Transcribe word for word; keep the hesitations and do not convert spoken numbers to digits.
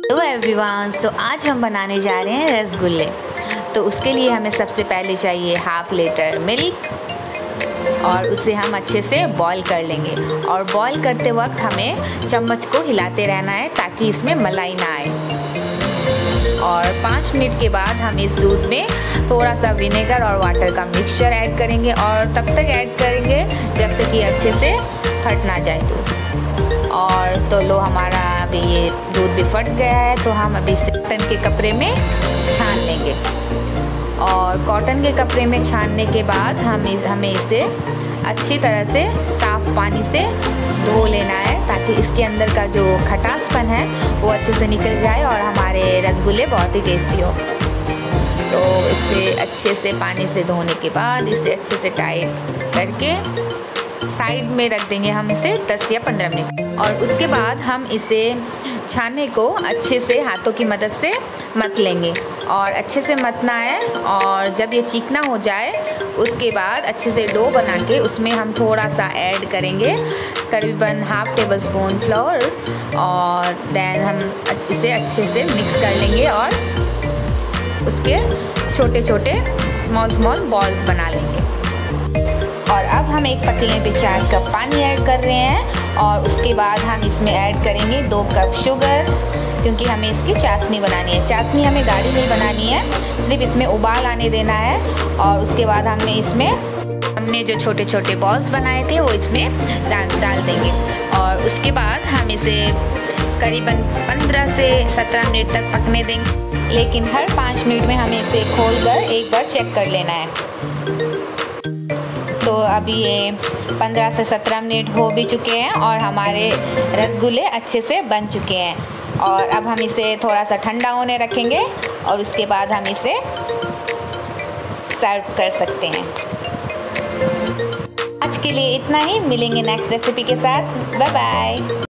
Hello everyone, सो आज हम बनाने जा रहे हैं रसगुल्ले। तो उसके लिए हमें सबसे पहले चाहिए हाफ लीटर मिल्क और उसे हम अच्छे से बॉईल कर लेंगे। और बॉईल करते वक्त हमें चम्मच को हिलाते रहना है ताकि इसमें मलाई ना आए। और पाँच मिनट के बाद हम इस दूध में थोड़ा सा विनेगर और वाटर का मिक्सचर ऐड करेंगे और तब तक ऐड करेंगे जब तक ये अच्छे से फट ना जाए दूध। और तो लो हमारा अभी ये दूध भी फट गया है, तो हम अभी इसे कॉटन के कपड़े में छान लेंगे। और कॉटन के कपड़े में छानने के बाद हम इस हमें इसे अच्छी तरह से साफ़ पानी से धो लेना है ताकि इसके अंदर का जो खटासपन है वो अच्छे से निकल जाए और हमारे रसगुल्ले बहुत ही टेस्टी हो। तो इसे अच्छे से पानी से धोने के बाद इसे अच्छे से टाइट करके साइड में रख देंगे हम इसे दस या पंद्रह मिनट। और उसके बाद हम इसे छानने को अच्छे से हाथों की मदद से मत लेंगे और अच्छे से मतना है। और जब ये चिकना हो जाए उसके बाद अच्छे से डो बना के उसमें हम थोड़ा सा ऐड करेंगे, करीबन हाफ टेबल स्पून फ्लोर। और देन हम इसे अच्छे से मिक्स कर लेंगे और उसके छोटे छोटे स्मॉल स्मॉल बॉल्स बना लेंगे। और अब हम एक पतीले पे चार कप पानी ऐड कर रहे हैं और उसके बाद हम इसमें ऐड करेंगे दो कप शुगर, क्योंकि हमें इसकी चाशनी बनानी है। चाशनी हमें गाढ़ी नहीं बनानी है, सिर्फ इसमें उबाल आने देना है। और उसके बाद हमें इसमें हमने जो छोटे छोटे बॉल्स बनाए थे वो इसमें डाल डाल देंगे। और उसके बाद हम इसे करीबन पंद्रह से सत्रह मिनट तक पकने देंगे, लेकिन हर पाँच मिनट में हमें इसे खोलकर एक बार चेक कर लेना है। तो अभी ये पंद्रह से सत्रह मिनट हो भी चुके हैं और हमारे रसगुल्ले अच्छे से बन चुके हैं। और अब हम इसे थोड़ा सा ठंडा होने रखेंगे और उसके बाद हम इसे सर्व कर सकते हैं। आज के लिए इतना ही, मिलेंगे नेक्स्ट रेसिपी के साथ। Bye bye.